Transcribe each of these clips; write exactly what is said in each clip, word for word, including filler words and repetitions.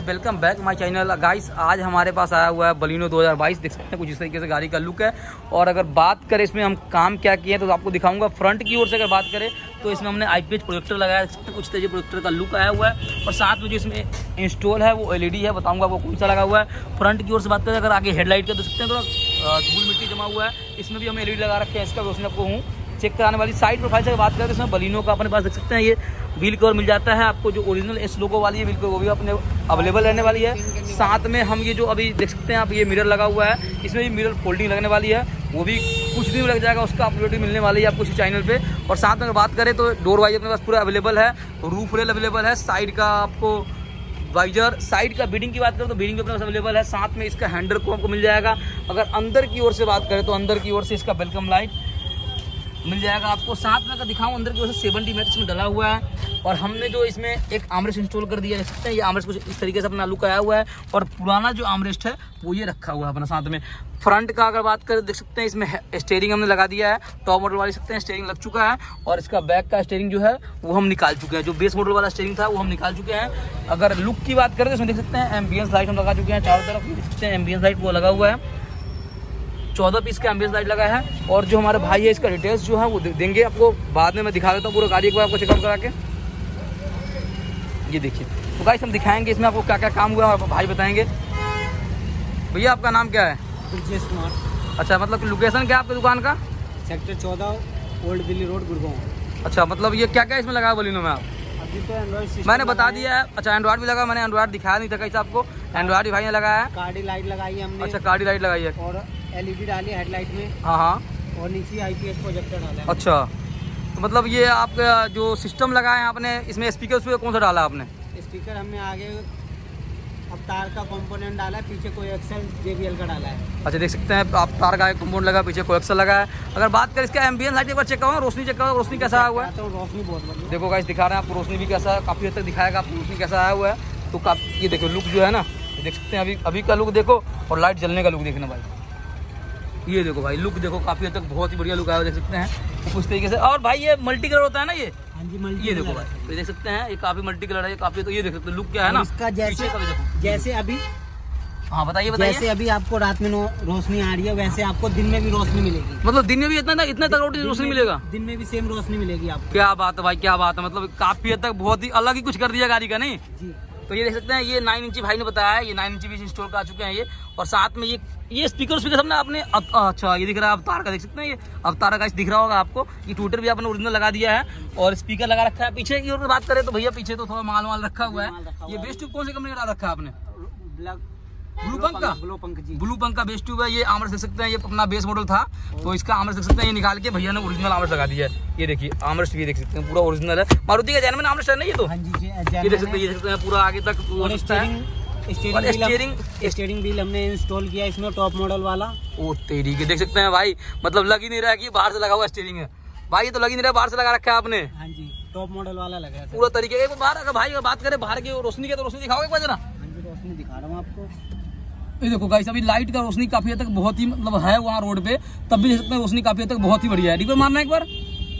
Welcome back my channel guys. आज हमारे पास आया हुआ है बलिनो दो हज़ार बाईस। देख सकते हैं कुछ इस तरीके से गाड़ी का लुक है। और अगर बात करें इसमें हम काम क्या किए हैं तो आपको दिखाऊंगा। फ्रंट की ओर से अगर बात करें तो इसमें हमने आईपीएस प्रोजेक्टर लगाया, देख सकते हैं कुछ तरीके प्रोजेक्टर का लुक आया हुआ है। और साथ में जो इसमें इंस्टॉल है वो एलईडी है, बताऊंगा वो कौन सा लगा हुआ है। फ्रंट की ओर से बात करें अगर आगे हेडलाइट का देख सकते हैं थोड़ा धूल मिट्टी जमा हुआ है, इसमें भी हम एलईडी लगा रखे हैं। इसका रोशनी आपको हूँ चेक कराने वाली। साइड प्रोफाइल से बात करें तो इसमें बलिनो का अपने पास देख सकते हैं ये व्हील कवर मिल जाता है आपको, जो ओरिजिनल एस लोगो वाली है व्हील कवर वो भी अपने अवेलेबल रहने वाली है। साथ में हम ये जो अभी देख सकते हैं आप ये मिरर लगा हुआ है, इसमें भी मिरर फोल्डिंग लगने वाली है, वो भी कुछ दिन लग जाएगा, उसका अपलोड मिलने वाली है आपको इसी चैनल पे। और साथ में अगर बात करें तो डोर वाइजर अपने पास पूरा अवेलेबल है, रूफ रेल अवेलेबल है, साइड का आपको वाइजर, साइड का बीडिंग की बात करें तो बीडिंग भी अपने पास अवेलेबल है। साथ में इसका हैंडल को आपको मिल जाएगा। अगर अंदर की ओर से बात करें तो अंदर की ओर से इसका वेलकम लाइट मिल जाएगा आपको। साथ में अगर दिखाऊं अंदर की ओर से सेवेंटी मैट्रिक्स में डला हुआ है। और हमने जो इसमें एक आर्मरेस्ट इंस्टॉल कर दिया, देख सकते हैं ये आर्मरेस्ट कुछ इस तरीके से अपना लुक आया हुआ है। और पुराना जो आर्मरेस्ट है वो ये रखा हुआ है अपना साथ में। फ्रंट का अगर बात करें देख सकते हैं इसमें स्टीयरिंग हमने लगा दिया है, टॉप मॉडल वाली सकते हैं स्टीयरिंग लग चुका है। और इसका बैक का स्टीयरिंग जो है वो हम निकाल चुके हैं, जो बेस मॉडल वाला स्टीयरिंग था वो हम निकाल चुके हैं। अगर लुक की बात करें तो इसमें देख सकते हैं एम्बियंस लाइट हम लगा चुके हैं चारों तरफ, देख सकते हैं एम्बियंस लाइट वो लगा हुआ है, चौदह पीस का एम्बियंस लाइट लगा है। और जो हमारे भाई है इसका डिटेल्स जो है वो देंगे आपको बाद में, मैं दिखा देता हूँ पूरा गाड़ी एक बार आपको चेकआउट करा के। ये देखिए तो गाइस हम दिखाएंगे इसमें आपको क्या क्या काम हुआ है, भाई बताएंगे। भैया आपका नाम क्या है? ब्रजेश कुमार। अच्छा, मतलब लोकेशन क्या है आपकी दुकान का? सेक्टर चौदह ओल्ड दिल्ली रोड गुड़गांव। अच्छा, मतलब ये क्या क्या इसमें लगा है बलिनो में आप? अभी तो एंड्रॉइड मैंने बता दिया है। अच्छा, एंड्रॉइड भी लगा, मैंने एंड्रॉइड दिखाया नहीं था कैसे आपको, एंड्रॉइड भाई ने लगाया है। गाड़ी लाइट लगाई है हमने। अच्छा, गाड़ी लाइट लगाई है और एलईडी डाली है हेडलाइट में। हाँ हाँ। और नीचे आईपीएस प्रोजेक्टर डाला है। अच्छा, तो मतलब ये आपका जो सिस्टम लगा है आपने इसमें स्पीकर उसमें कौन सा डाला आपने? स्पीकर हमने आगे अवतार का कंपोनेंट डाला है, पीछे कोई एक्सेल जेबीएल का डाला है। अच्छा, देख सकते हैं आप तार का कंपाउंड लगा, पीछे कोएक्सल लगा है। अगर बात करें इसका एम्बियंस लाइट एक बार चेक करो, रोशनी चेक करो, रोशनी कैसा आया हुआ है? तो रोशनी बहुत बढ़िया। देखो गाइस दिखा रहे हैं आपको रोशनी भी कैसा है, काफी हद तक दिखाएगा आपको रोशनी कैसा आया हुआ है। तो काफी ये देखो लुक जो है ना, देख सकते हैं अभी अभी का लुक देखो और लाइट जलने का लुक देखना भाई। ये देखो भाई लुक देखो, काफी हद तक बहुत ही बढ़िया लुक आया हुआ देख सकते हैं तो उस तरीके से। और भाई ये मल्टी कलर होता है ना ये? हाँ जी, मल्टी। ये देखो भाई ये देख सकते हैं ये काफी मल्टी कलर है, ये काफी, तो ये देख सकते हैं लुक क्या है ना इसका। जैसे जैसे अभी हाँ बताइए बताइए। जैसे अभी आपको रात में रोशनी आ रही है वैसे आपको दिन में भी रोशनी मिलेगी। मतलब दिन में भी इतना इतना तक रोशनी मिलेगा? दिन में भी सेम रोशनी मिलेगी आपको। क्या बात है भाई, क्या बात है। मतलब काफी हद तक बहुत ही अलग ही कुछ कर दिया गाड़ी का, नहीं जी। तो ये देख सकते हैं ये नाइन इंची भाई ने बताया है, ये नाइन इंची भी इंस्टॉल कर चुके हैं ये। और साथ में ये ये स्पीकर स्पीकर हमने आपने अब, अच्छा ये दिख रहा है अवतार का, देख सकते हैं ये अवतार का दिख रहा होगा आपको। ये ट्विटर भी आपने ओरिजिनल लगा दिया है और स्पीकर लगा रखा है। पीछे की ओर बात करें तो भैया पीछे तो थोड़ा माल माल रखा हुआ है। ये बेस ट्यूब कौन सी कंपनी का रखा है आपने? ब्लू पंख का? ब्लू पंख जी, ब्लू पंख का बेस ट्यूब है ये। आमरस देख सकते हैं ये अपना बेस मॉडल था तो इसका आमरस देख सकते हैं ये निकाल के भैया ने ओरिजिनल आमरस लगा दिया है। ये देखिए आमरस भी देख सकते हैं पूरा ओरिजिनल है, मारुति का जैनमैन आमरस है ना ये तो। हाँ जी, ये देख सकते हैं, ये देख सकते हैं पूरा आगे तक स्टीयरिंग स्टीयरिंग व्हील हमने इंस्टॉल किया इसमें टॉप मॉडल वाला। ओ तेरी के देख सकते हैं भाई, मतलब लग ही नहीं रहा कि बाहर से लगा हुआ स्टीयरिंग है भाई, ये तो लग ही नहीं रहा बाहर से लगा रखा है आपने। हाँ जी, टॉप मॉडल वाला लगा है पूरा तरीके का। बाहर अगर भाई अगर बात करें बाहर की रोशनी की तो रोशनी दिखाओगे एक बार जरा? हाँ जी, रोशनी दिखा रहा हूँ आपको। ये देखो गाइस अभी लाइट का रोशनी काफी हद तक बहुत ही मतलब है वहाँ रोड पे, तब भी देख सकते हैं रोशनी काफी हद तक बहुत ही बढ़िया है। रिवर मारना एक बार।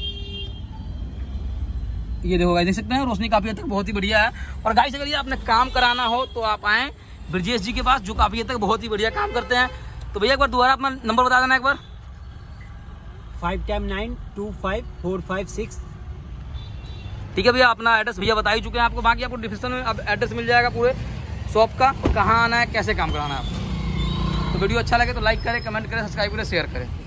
ये देखो गाइस देख सकते हैं रोशनी काफी हद तक बहुत ही बढ़िया है। और गाइस अगर ये आपने काम कराना हो तो आप आए ब्रजेश जी के पास, जो काफी हद तक बहुत ही बढ़िया काम करते हैं। तो भैया एक बार दोबारा अपना नंबर बता देना एक बार। Five time nine two five four five six. ठीक है भैया, अपना एड्रेस भैया बता ही चुके हैं आपको, बाकी आपको डिस्क्रिप्शन में अब एड्रेस मिल जाएगा पूरे शॉप का, कहाँ आना है कैसे काम कराना है आपको। तो वीडियो अच्छा लगे तो लाइक करें, कमेंट करें, सब्सक्राइब करें, शेयर करें।